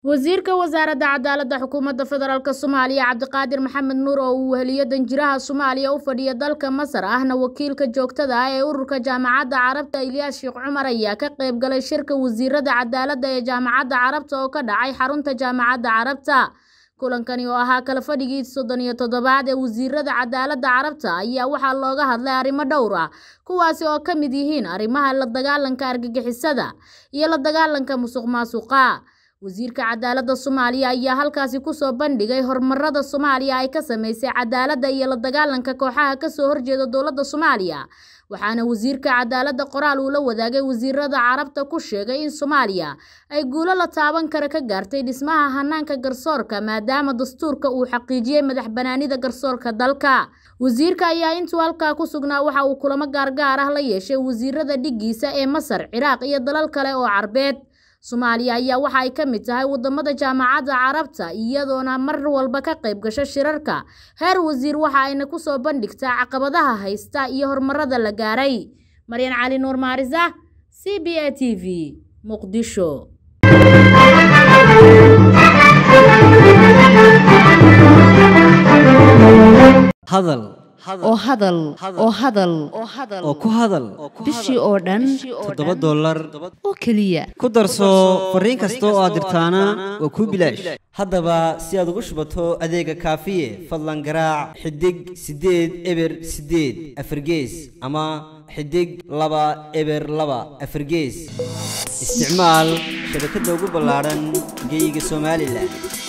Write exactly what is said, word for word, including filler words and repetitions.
wasiirka wasaaradda cadaaladda xukuumadda federaalka Soomaaliya Cabdiqaadir Maxamed Nuur oo uu weheliyo danjiraha Soomaaliya u fadhiya dalka Masar ahna wakiilka joogtada ah ee ururka jaamacadda Carabta Ilyas Sheekh Cumar ayaa ka qayb galay shirka wasiirada cadaaladda ee jaamacadda Carabta oo ka dhacay xarunta jaamacadda Carabta. kulankani oo ahaa kala fadhigii soddon iyo toddobaad ee wasiirada cadaaladda Carabta ayaa waxaa looga hadlay arrimo dhowr ah kuwaasi oo ka mid yihiin arrimaha la dagaalanka argagixisada iyo la dagaalanka musuqmaasuqa. wasiirka cadaaladda Soomaaliya ayaa halkaasi ku soo bandhigay horumarada Soomaaliya ay ka sameysay cadaaladda iyo la dagaalanka kooxaha ka soo horjeeda dowladda Soomaaliya. waxaana wasiirka cadaaladda qoraal uu la wadaagay wasiirada Carabta ku sheegay in Soomaaliya ay guulo la taaban kara ka gaartay dhismaha hanaanka garsoorka maadaama dastuurka uu xaqiijiyay madaxbanaanida garsoorka dalka. wasiirka ayaa intuu halkaa ku sugnaa waxa uu kulamo gaargaar ah la yeeshay wasiirada dhigiisa ee Masar, Ciraaq iyo dalal kale oo Carbeed. Soomaaliya ayaa waxa ay ka mid tahay wadamada jaamacadda Carabta iyadoona mar walba ka qayb gasho shirarka heer wasiir waxa ayna ku soo bandhigtaa caqabadaha haysta iyo horumarada la gaaray. Maryan Cali Nuur Maarisa, C B A T V, Muqdisho. hadal oo hadal oo hadal oo ku hadal bishii oo dhan toddoba dollar oo kaliya ku darso fariin kasta oo aad dirtaana waa ku bilaash. haddaba si aad ugu shubato adeega kaafiye fadlan garaac xidig sideed eber sideed afargees ama xidig laba eber laba afargees. isticmaal shabakadda ugu ballaaran geyga Soomaaliland.